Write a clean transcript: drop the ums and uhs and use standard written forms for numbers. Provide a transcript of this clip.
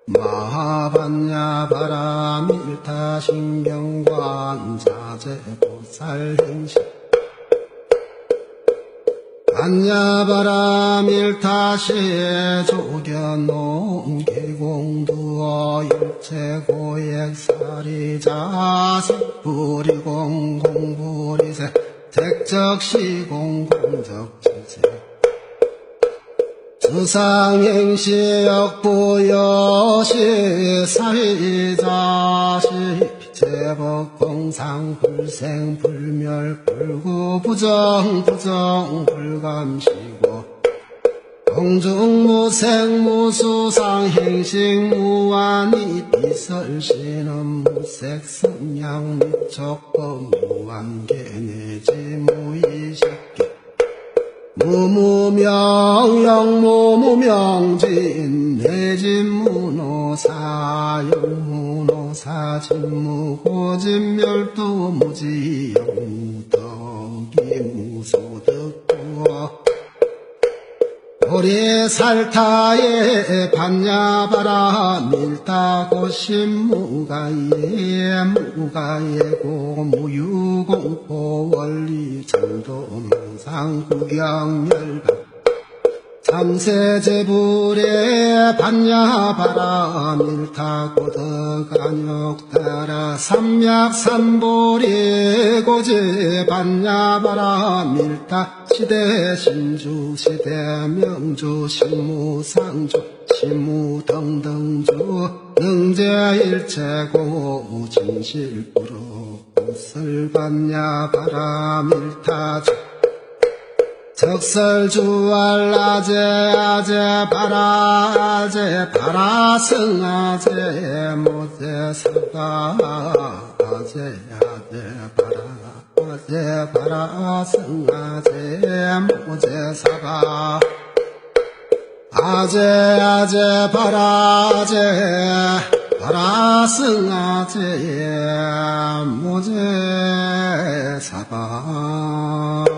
마하반야 바라밀타 신경관 자제 보살행시 반야바라밀타시에 조견놈 계공두어 일체고액사리 자식 부리공 공부리세 택적시공 공적지세 수상행시 역부여시 사리자시 제법 공상 불생 불멸 불구 부정 불감시고 공중 무생 무수상 행식 무한이 비설신은 무색 성향 미촉법 무한계내지 무의식계 무무명 무무명진 내진무노사 영무노사 진무고진멸도 무지영무덕이 무소득도 오리살타에 반야바라 밀타고심무가예 무가예고 무유공포 원리정도 망상구경열감 삼세제불에 반야바라 밀타고덕안욕따라 삼약삼보리 고제 반야바라 밀타 시대 신주 시대 명주 식무상주 식무등등주 능제일체고 진실구로 설반야바라 밀타주 적설주알라제 아제 바라 승아제 모제 사가 아제 바라 승아제 모제 사가 아제 바라 승아제 모제 사가